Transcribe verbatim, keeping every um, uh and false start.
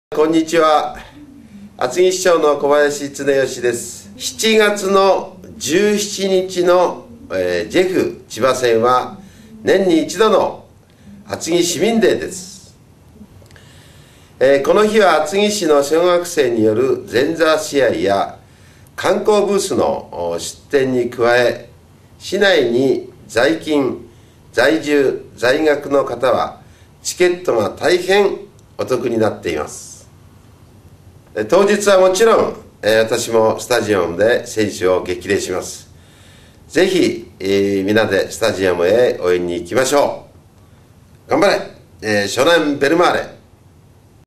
こんにちは。厚木市長の小林恒義です。しちがつのじゅうしちにちの、えー、ジェフ千葉戦は年に一度の厚木市民デーです。えー、この日は厚木市の小学生による前座試合や観光ブースの出展に加え、市内に在勤、在住、在学の方はチケットが大変お得になっています。当日はもちろん、えー、私もスタジアムで選手を激励します。ぜひ、えー、皆でスタジアムへ応援に行きましょう。頑張れ、えー、湘南ベルマーレ。